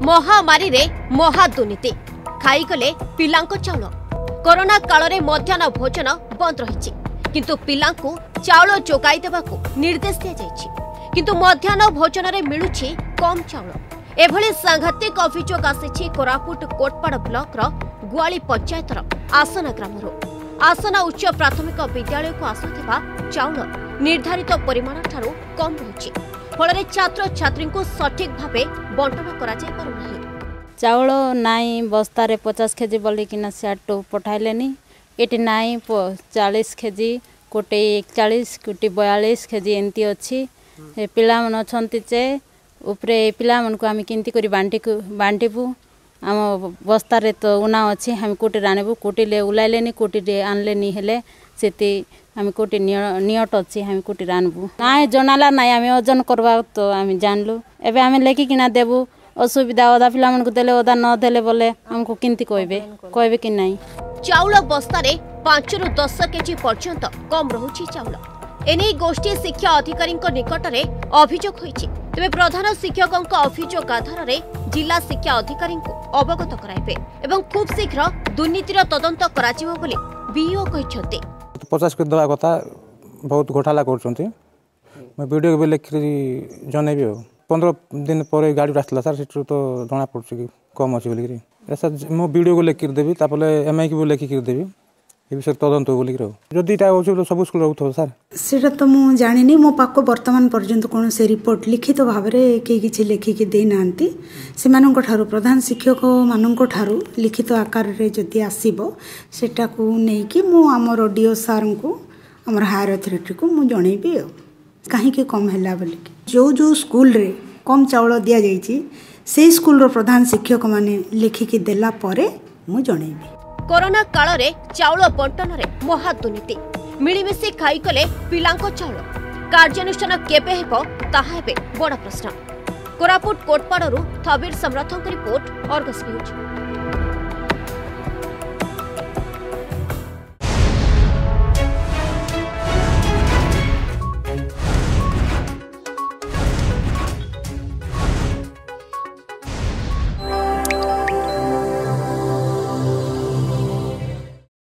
महामारी रे महादुर्नीति खाईगले पिलांको चाउल। कोरोना काल रे मध्याह्न भोजन बंद रही किंतु पिलांको चाउल जोगाई देबाकू निर्देश दिया जायछि किंतु मध्याह्न भोजन रे मिलुछि कम चाउल। एभली सांघातिक अभियोग आसिछि कोरापुट कोटपाड़ ब्लॉक रो गुआली पंचायतर आसना ग्रामरो। आसना उच्च प्राथमिक विद्यालय को आसुथिबा चाउल निर्धारित परिमाण ठारू कम रहुछि फल छात्र छात्री को सठिक भावे बंटन करा जाय पारु नाही। चाउल नाई बस्तारे 50 केजी बोलिकिना सियाटू पठाइलेनी एटी नाई 40 केजी कोटे 41 कोटे 42 केजी एंती अछि। पिला मन अछंती जे ऊपरे पिला मन को हम किंती करी बांटीबू आम बस्तारे तो उना अछि हम कोटे रानेबू कोटे ले उलाइलेनी कोटे रे आनलेनी हेले सेती हम कोटे नियट अछि हम कोटे रानबू नाय जनाला नाय हम ओजन करबा तो हम जानलु एबे हम लेकी किना देबू असुविधा ओदा पिला मन को देले ओदा न देले बोले हमको किंती कहबे कि नहीं। चाउल बस्तारे 5 रु 10 केजी पर्यंत कम रहुछि चाउल। एने गोष्ठी शिक्षा अधिकारी निकट में अभियोग होइछि। तेबे प्रधान शिक्षकों अभियोग आधार रे जिला शिक्षा अधिकारी अवगत कराइबे एवं खूब शीघ्र दुर्नीतिर तदंत कराजिबो बोली बीओ कहिसथि। 50 के दवा कथा बहुत घोटाला करछन्ती मैं वीडियो के लिख जनेबी 15 दिन पर गाड़ी आसला सर सेठू तो जना पड़छ कि कम अछि बोली सर मो वीडियो को लिख देबी तापले एमआई को लिख देबी ए विषय तदंत बोली जदि ता होछ तो सब स्कूल रहथो सर सेटा तो मु जानिनी मो पाको वर्तमान पर्यंत कोन से रिपोर्ट लिखित भाबरे के किछि लेखि के दे नांती से माननको ठारू प्रधान शिक्षक माननको ठारू लिखित आकार रे जदि आसीबो सेटा को नै कि मु हमर डीओ सर को हमर हायर अथॉरिटी को मु जणैबी काहे के कम हैला बोली जो स्कूल रे कम चाउल दिया जाइछि से स्कूल रो प्रधान शिक्षक माने लिखिकी देला परे मु जणैबी। कोरोना काल रे चाउल बंटन रे महादुर्नीति मिलीमिशी खाईगले पिलांको चाउल कार्यानुष्ठान केबे हेबो ताहा हेबे बड़ प्रश्न। कोरापुट कोटपाड़रू थबीर सम्राथଙ୍କ रिपोर्ट अर्गस न्यूज।